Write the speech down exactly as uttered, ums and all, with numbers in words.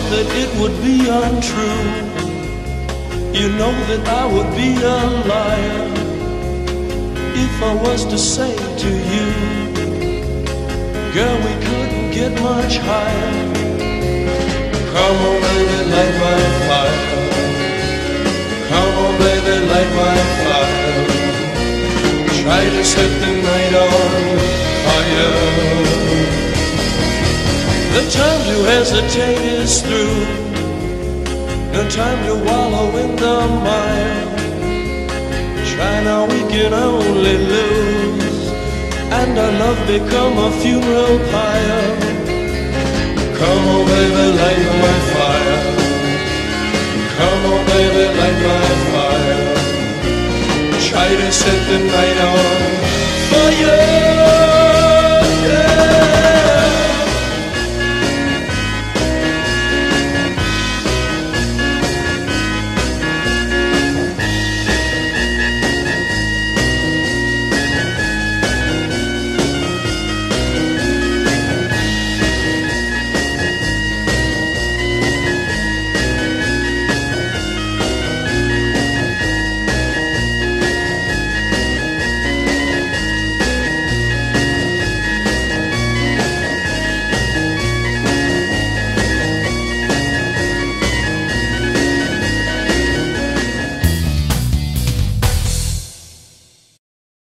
that it would be untrue. You know that I would be a liar if I was to say to you, girl, we couldn't get much higher. Come on, baby, light my fire. Come on, baby, light my fire. Try to set the night on fire. The time to hesitate is through. No time to wallow in the mire. Try now, we can only lose, and our love become a funeral pyre. Come on, baby, light my fire. Come on, baby, light my fire. Try to set the night on